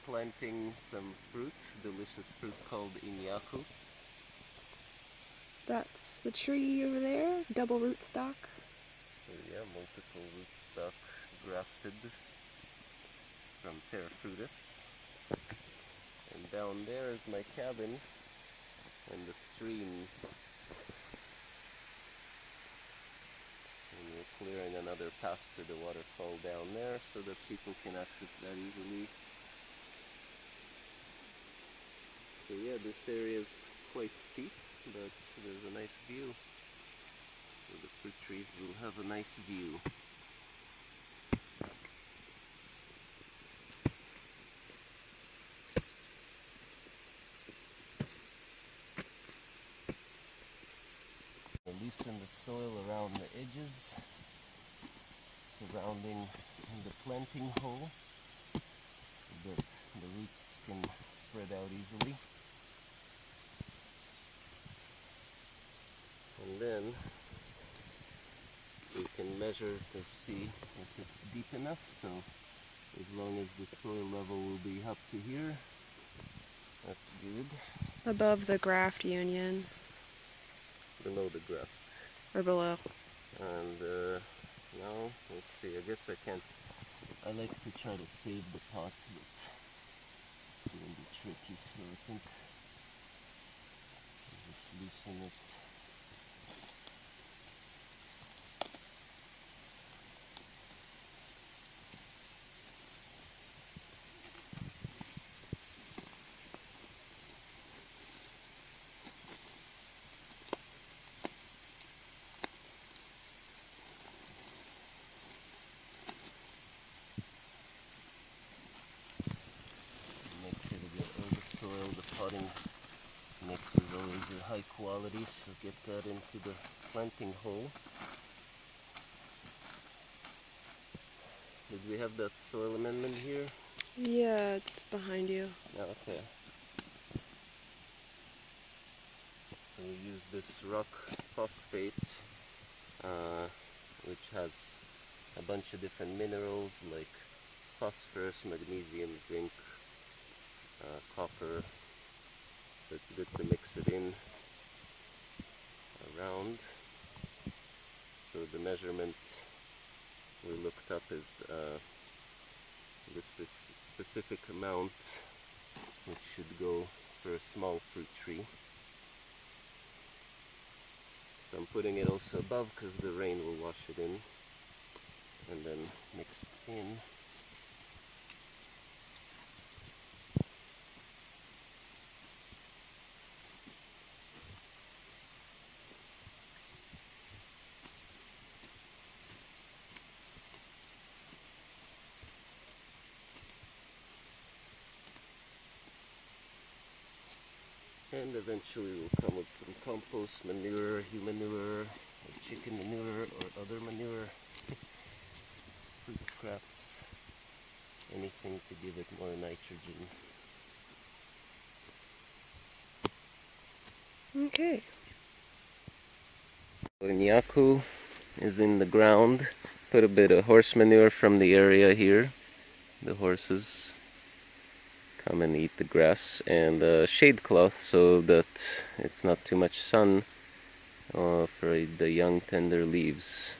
planting some fruit, delicious fruit called inyaku. That's the tree over there, double rootstock. So yeah, multiple rootstock grafted from Terrafrutus. And down there is my cabin and the stream. And we're clearing another path to the waterfall down there so that people can access that easily. So yeah, this area is quite steep, but there's a nice view. So the fruit trees will have a nice view. Loosen the soil around the edges, surrounding the planting hole, so that the roots can spread out easily. And then we can measure to see if it's deep enough. So as long as the soil level will be up to here, that's good. Above the graft union. Below the graft. Or below. And now, let's see, I guess I can't, I like to try to save the pots, but it's going to be tricky, so I think I'll just loosen it. The potting mix is always a high quality, so get that into the planting hole. Did we have that soil amendment here? Yeah, it's behind you. Okay. So we use this rock phosphate, which has a bunch of different minerals like phosphorus, magnesium, zinc, copper, so it's good to mix it in around. So the measurement we looked up is this specific amount, which should go for a small fruit tree. So I'm putting it also above because the rain will wash it in, and then mix it in. And eventually we'll come with some compost manure, human manure, or chicken manure, or other manure, fruit scraps, anything to give it more nitrogen. Okay. Inyaku is in the ground. Put a bit of horse manure from the area here. The horses come and eat the grass, and a shade cloth so that it's not too much sun for the young tender leaves.